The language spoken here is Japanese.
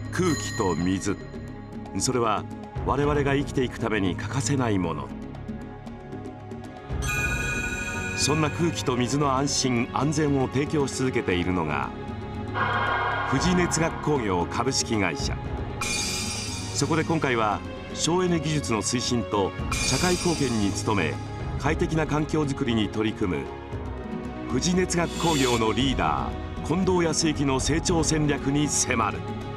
空気と水、それは我々が生きていくために欠かせないもの。そんな空気と水の安心安全を提供し続けているのが富士熱学工業株式会社。そこで今回は省エネ技術の推進と社会貢献に努め、快適な環境づくりに取り組む富士熱学工業のリーダー近藤康之の成長戦略に迫る。